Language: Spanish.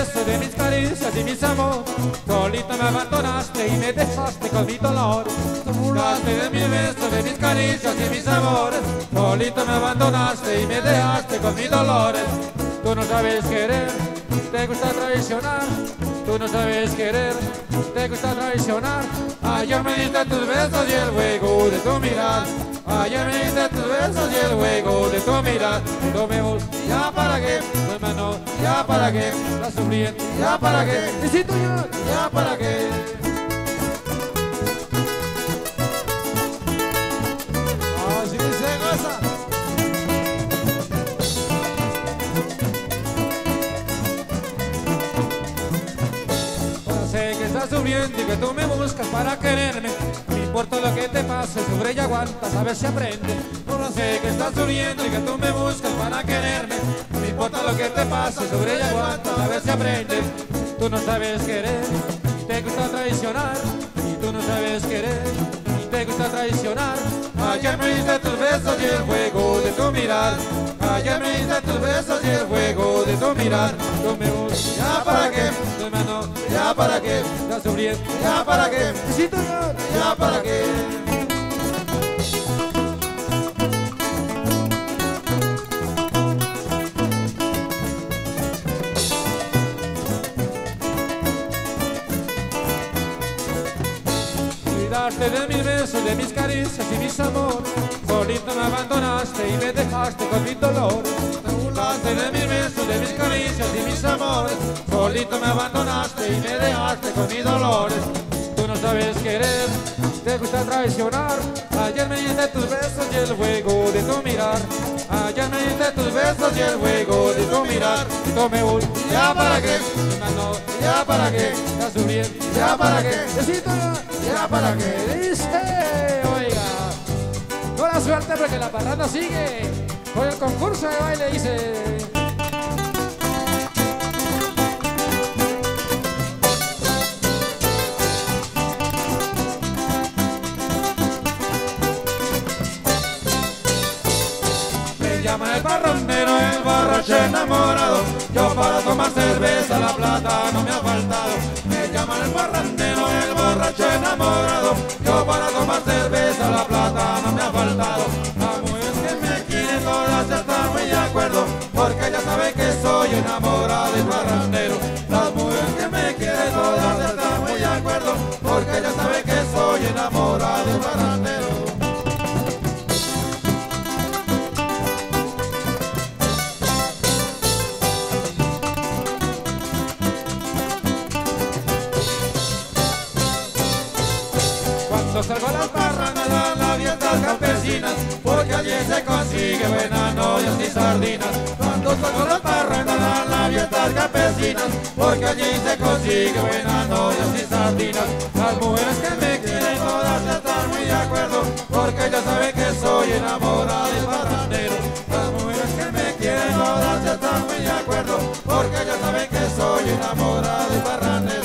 besos, de mis caricias y mis amores. Solito me abandonaste y me dejaste con mi dolor. Te burlaste de mis besos, de mis caricias y mis amores. Solito me abandonaste y me dejaste con mis dolores. Tú no sabes querer, te gusta traicionar. Tú no sabes querer, te gusta traicionar. Ayer me diste tus besos y el juego de tu mirar. Ayer me diste tus besos y el juego de tu mirar. Tú me buscas, ya para qué, tu hermano, ya para qué. La sufriente, ya para qué. Necesito yo, ya para qué. Así se goza. Sé que estás sufriendo y que tú me buscas para quererme. No importa lo que te pase, sufre y aguantas, a ver si aprende. No sé que estás sufriendo y que tú me buscas para quererme. No importa lo que te pase, sufre y aguantas, a ver si aprende. Tú no sabes querer, te gusta traicionar. Y tú no sabes querer, y te gusta traicionar. Ayer me diste tus besos y el juego de tu mirar. Ayer me diste tus besos y el juego de tu mirar. Tú me buscas, ya para qué, tu hermano, ya para qué. Estás sufriendo, ya para qué. Necesito yo, ya para qué. Cuidaste de mis besos, de mis caricias y mis amores. Solito me abandonaste y me dejaste con mis dolores. Te burlaste de mis besos, de mis caricias y mis amores. Solito me abandonaste y me dejaste con mis dolores. Tú no sabes querer, te gusta traicionar. Ayer me diste tus besos y el juego de tu mirar. Ayer me diste tus besos y el juego de tu mirar. Y tú me voy, ya para qué, hermano, ya para qué. Estás sufriendo, ya para qué. Necesito ya para qué. Dice, oiga, buena suerte porque la parranda sigue con el concurso de baile, dice. Me llaman el parrandero, el borracho enamorado. Yo para tomar cerveza la plata no me ha faltado. Me llaman el parrandero, el borracho enamorado. Yo para tomar cerveza la plata no me ha faltado. Las mujeres que me quieren todas están muy de acuerdo, porque ella sabe que soy enamorado del parrandero. Las mujeres que me quieren todas están muy de acuerdo, porque ella sabe que soy enamorado del parrandero. Cuando salgo a las parrandas, a las fiestas campesinas, porque allí se consigue buenas novias y sardinas. Cuando salgo a las parrandas, a las fiestas campesinas, porque allí se consigue buenas novias y sardinas. Las mujeres que me quieren todas están muy de acuerdo, porque ellas saben que soy enamorado del parrandero. Las mujeres que me quieren todas están muy de acuerdo, porque ellas saben que soy enamorado del parrandero.